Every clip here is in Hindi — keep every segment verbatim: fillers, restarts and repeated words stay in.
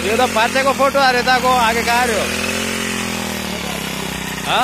ये तो पाचे को फोटो आ रहा को आगे कहा रहे हो? हाँ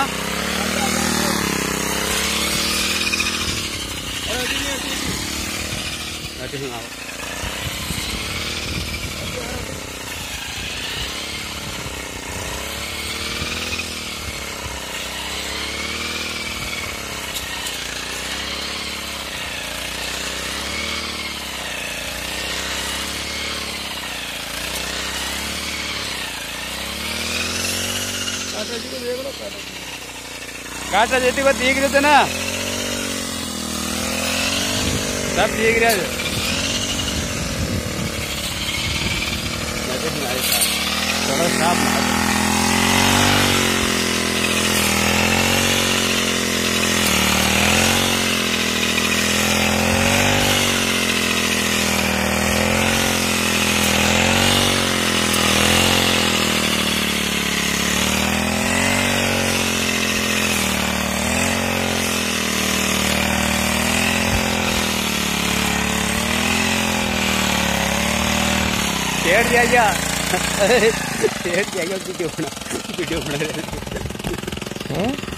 काटा जेती को दीख रहे थे ना सब दीख रहे चलो साफ शेयर दिया क्या शेयर दिया क्या वीडियो बना वीडियो बना रहे